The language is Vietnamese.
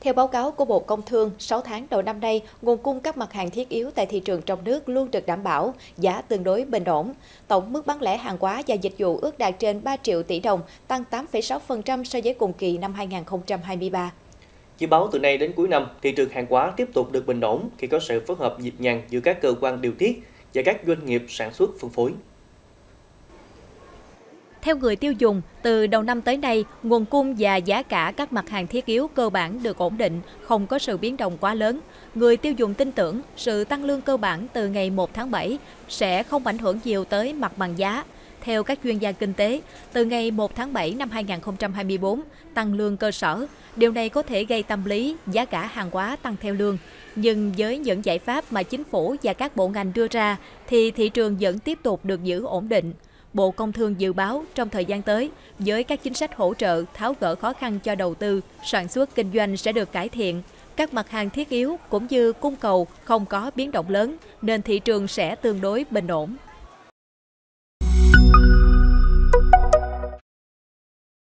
Theo báo cáo của Bộ Công Thương, 6 tháng đầu năm nay, nguồn cung các mặt hàng thiết yếu tại thị trường trong nước luôn được đảm bảo, giá tương đối bình ổn. Tổng mức bán lẻ hàng hóa và dịch vụ ước đạt trên 3 triệu tỷ đồng, tăng 8,6% so với cùng kỳ năm 2023. Dự báo từ nay đến cuối năm, thị trường hàng hóa tiếp tục được bình ổn khi có sự phối hợp nhịp nhàng giữa các cơ quan điều tiết và các doanh nghiệp sản xuất phân phối. Theo người tiêu dùng, từ đầu năm tới nay, nguồn cung và giá cả các mặt hàng thiết yếu cơ bản được ổn định, không có sự biến động quá lớn. Người tiêu dùng tin tưởng sự tăng lương cơ bản từ ngày 1 tháng 7 sẽ không ảnh hưởng nhiều tới mặt bằng giá. Theo các chuyên gia kinh tế, từ ngày 1 tháng 7 năm 2024, tăng lương cơ sở, điều này có thể gây tâm lý giá cả hàng hóa tăng theo lương. Nhưng với những giải pháp mà chính phủ và các bộ ngành đưa ra, thì thị trường vẫn tiếp tục được giữ ổn định. Bộ Công Thương dự báo trong thời gian tới, với các chính sách hỗ trợ tháo gỡ khó khăn cho đầu tư, sản xuất kinh doanh sẽ được cải thiện. Các mặt hàng thiết yếu cũng như cung cầu không có biến động lớn, nên thị trường sẽ tương đối bình ổn.